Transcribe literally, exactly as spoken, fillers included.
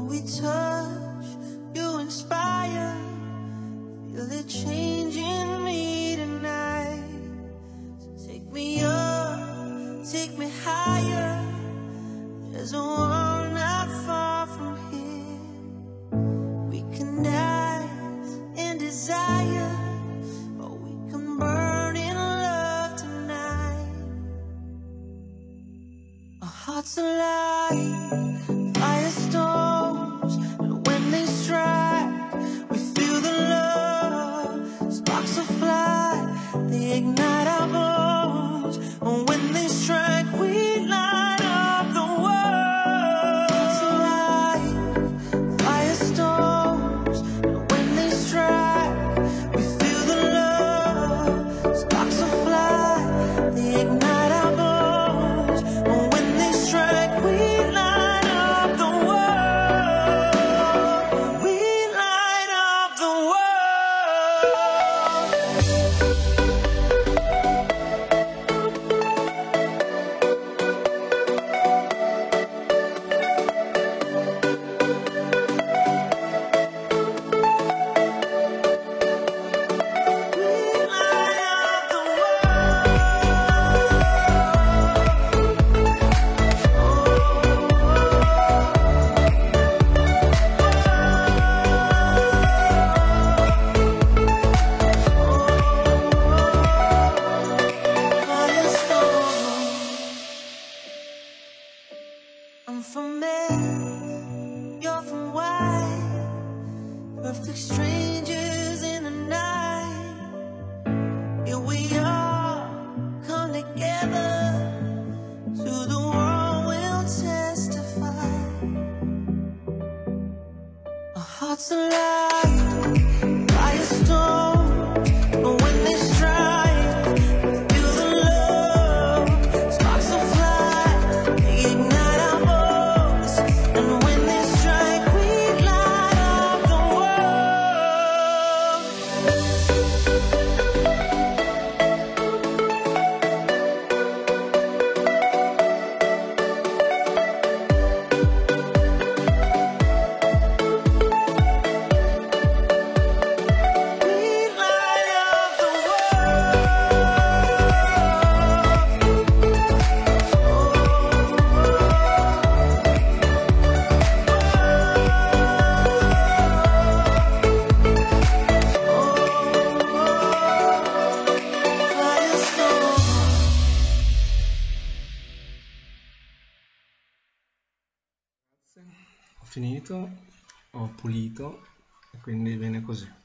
we touch, you inspire, feel it changing me tonight. So take me up, take me higher, there's a world not far from here. We can dance in desire, or we can burn in love tonight. Our hearts alive, firestorms, and when they strike, we feel the love. Sparks will fly, they ignite our bones, and when they strike, we light up the world. Hearts alive, firestorms, and when they strike, we feel the love. Sparks will fly, they ignite our bones, and when they strike, we light up the world. We light up the world. We light up the I'm from Earth, you're from White, perfect strangers in the night. Here we are, come together, to the world we'll testify. Our hearts alive, firestorm, but when they strike, feel the love. Sparks will fly, they ignite our bones, and when they strike, we light up the world. We light up the Ho finito, ho pulito e quindi viene così.